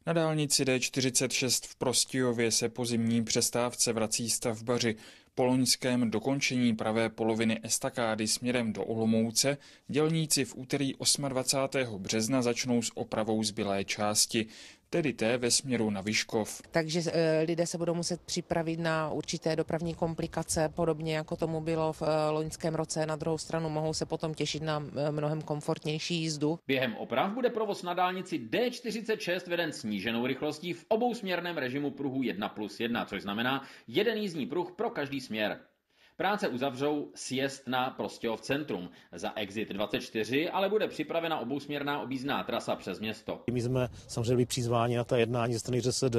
Na dálnici D46 v Prostějově se po zimní přestávce vrací stavbaři. Po loňském dokončení pravé poloviny estakády směrem do Olomouce dělníci v úterý 28. března začnou s opravou zbylé části, tedy té ve směru na Vyškov. Takže lidé se budou muset připravit na určité dopravní komplikace, podobně jako tomu bylo v loňském roce. Na druhou stranu mohou se potom těšit na mnohem komfortnější jízdu. Během oprav bude provoz na dálnici D46 veden sníženou rychlostí v obousměrném režimu pruhu 1+1, což znamená jeden jízdní pruh pro každý směr. Práce uzavřou sjezd na Prostějov centrum. Za exit 24 ale bude připravena obousměrná objízdná trasa přes město. My jsme samozřejmě byli přizváni na ta jednání ze strany ŘSD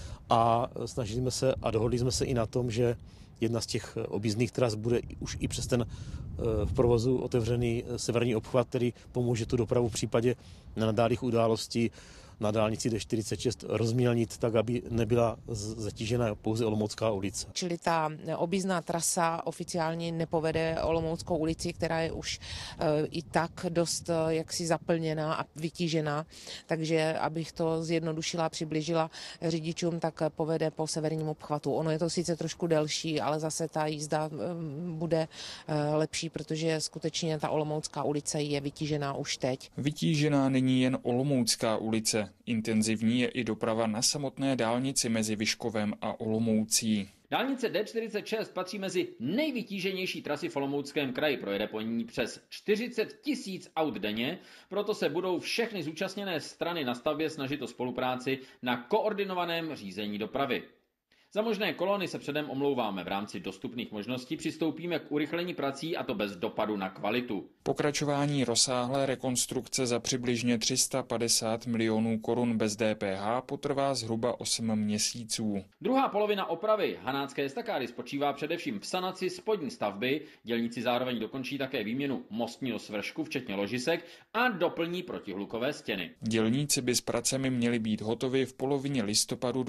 a snažíme se a dohodli jsme se i na tom, že jedna z těch objízdných tras bude už i přes ten v provozu otevřený severní obchvat, který pomůže tu dopravu v případě nenadálých událostí na dálnici D46 rozmělnit tak, aby nebyla zatížena pouze Olomoucká ulice. Čili ta objízdná trasa oficiálně nepovede Olomouckou ulici, která je už i tak dost jaksi zaplněná a vytížená, takže abych to zjednodušila a přiblížila řidičům, tak povede po severním obchvatu. Ono je to sice trošku delší, ale zase ta jízda bude lepší, protože skutečně ta Olomoucká ulice je vytížená už teď. Vytížená není jen Olomoucká ulice. Intenzivní je i doprava na samotné dálnici mezi Vyškovem a Olomoucí. Dálnice D46 patří mezi nejvytíženější trasy v Olomouckém kraji. Projede po ní přes 40 000 aut denně, proto se budou všechny zúčastněné strany na stavbě snažit o spolupráci na koordinovaném řízení dopravy. Za možné kolony se předem omlouváme. V rámci dostupných možností přistoupíme k urychlení prací, a to bez dopadu na kvalitu. Pokračování rozsáhlé rekonstrukce za přibližně 350 milionů korun bez DPH potrvá zhruba 8 měsíců. Druhá polovina opravy Hanácké estakády spočívá především v sanaci spodní stavby. Dělníci zároveň dokončí také výměnu mostního svršku, včetně ložisek, a doplní protihlukové stěny. Dělníci by s pracemi měli být hotovi v polovině listopadu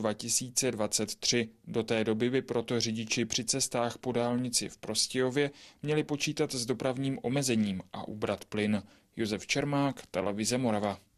2023. Do té doby by proto řidiči při cestách po dálnici v Prostějově měli počítat s dopravním omezením a ubrat plyn. Josef Čermák, Televize Morava.